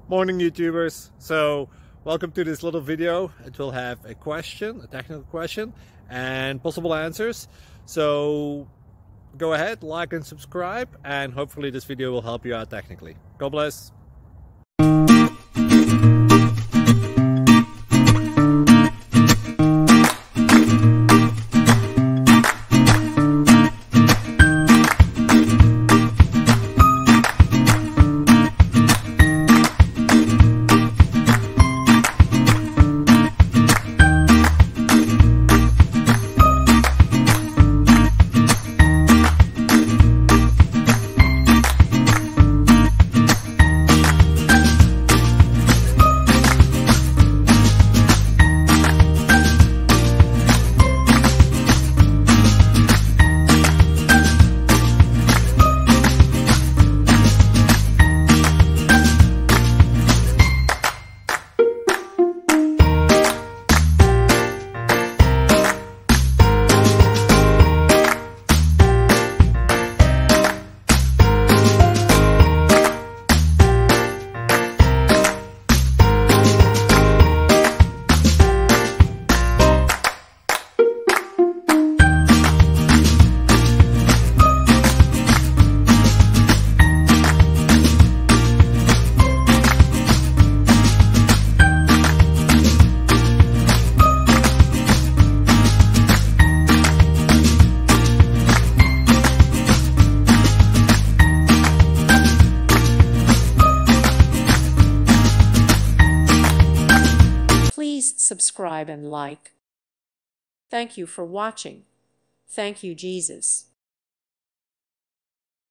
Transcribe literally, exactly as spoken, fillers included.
Morning YouTubers. So welcome to this little video. It will have a question, a technical question, and possible answers. So go ahead, like and subscribe, and hopefully this video will help you out technically. God bless. Please subscribe and like. Thank you for watching. Thank you, Jesus.